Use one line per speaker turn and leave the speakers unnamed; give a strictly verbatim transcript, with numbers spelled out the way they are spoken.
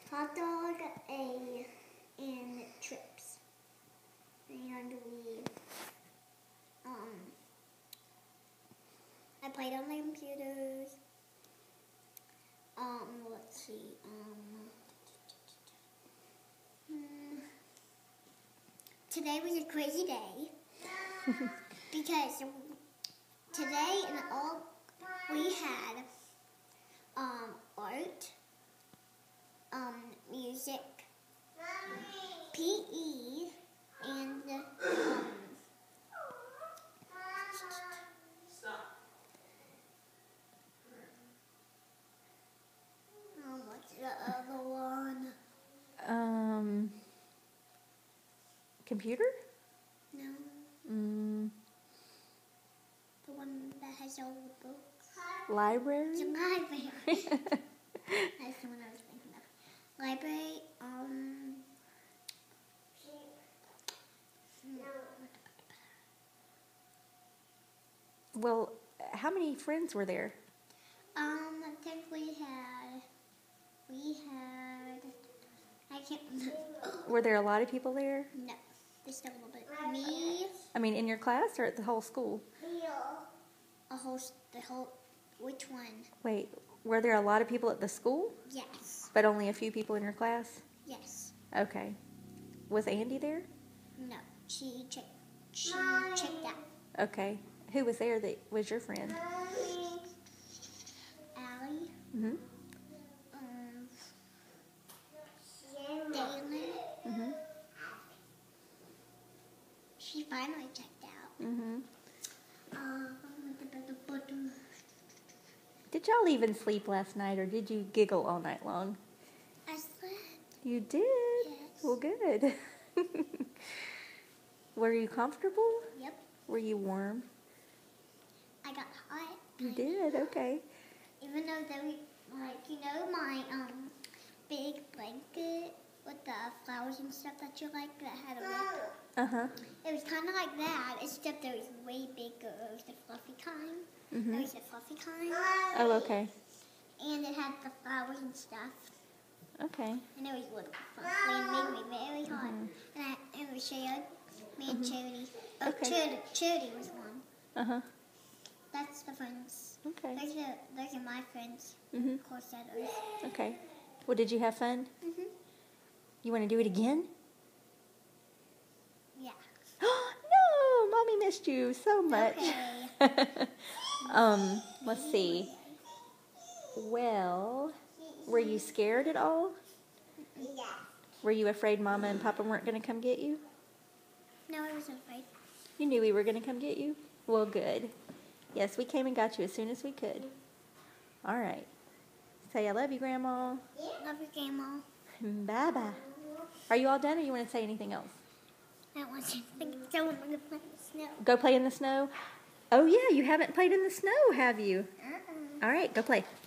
hot dog, a and chips, and we um I played on my computers. Um, let's see. Um, hmm. Today was a crazy day because today and all we had um art, um music, P E, and um. Um, what's the other one?
Um, computer?
No.
Mm,
The one that has all the books.
library?
The library. That's the one I was thinking of. Library, um...
Well, how many friends were there?
Um, I think we had... We had... I can't remember.
Were there a lot of people there?
No. Just a little bit. Me...
I mean, in your class or at the whole school?
A whole... The whole... Which one?
Wait, were there a lot of people at the school?
Yes.
But only a few people in your class?
Yes.
Okay. Was Andy there?
No. She checked... She checked out.
Okay. Who was there that was your friend?
Allie.
Mm-hmm.
Um... Dalen.
Mm-hmm.
She finally checked out.
Mm-hmm.
Um...
Did y'all even sleep last night, or did you giggle all night long?
I slept.
You did?
Yes.
Well, good. Were you comfortable?
Yep.
Were you warm?
I got hot.
You did? Okay.
Even though they were, like, you know, my um big blanket with the flowers and stuff that you like that had a rip?
Uh-huh.
It was kind of like that, except it was way bigger. It was the fluffy kind.
Mm-hmm.
It was the fluffy kind.
Oh, okay.
And it had the flowers and stuff.
Okay.
And it was a little fluffy and made me very hot. Mm-hmm. And I, it was shared. Me and mm-hmm. Charity. Oh,
okay.
Charity, Charity was one.
Uh-huh.
That's the friends.
Okay.
Those are, those are my friends.
Mm-hmm.
Of course, that is.
Okay. Well, did you have fun?
Mm-hmm.
You want to do it again?
Yeah.
No! Mommy missed you so much.
Okay.
um, let's see. Well, were you scared at all?
Yeah.
Were you afraid Mama and Papa weren't going to come get you?
No, I wasn't afraid.
You knew we were going to come get you? Well, good. Yes, we came and got you as soon as we could. All right. Say, I love you, Grandma.
Love you, Grandma.
Bye-bye. Are you all done, or you want to say anything else?
I want to think so. I'm going to play in the snow.
Go play in the snow? Oh, yeah, you haven't played in the snow, have you?
Uh-uh.
All right, go play.